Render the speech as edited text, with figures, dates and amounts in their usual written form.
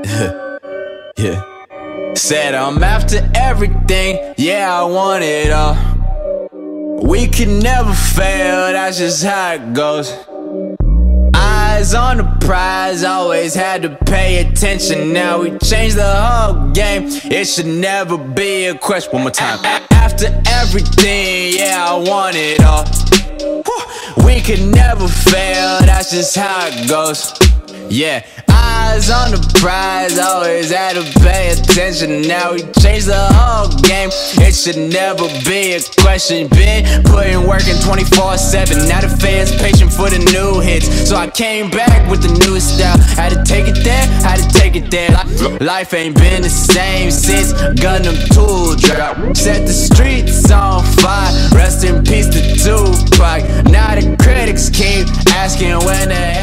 Yeah. Said I'm after everything, yeah, I want it all. We can never fail, that's just how it goes. Eyes on the prize, always had to pay attention. Now we changed the whole game, it should never be a question. One more time. After everything, yeah, I want it all. We can never fail, that's just how it goes. Yeah, eyes on the prize, always had to pay attention. Now we changed the whole game, it should never be a question. Been putting work in 24/7, now the fans patient for the new hits. So I came back with the newest style, had to take it there, had to take it there. Life ain't been the same since Gundam 2 drop. Set the streets on fire, rest in peace to Tupac. Now the critics keep asking when the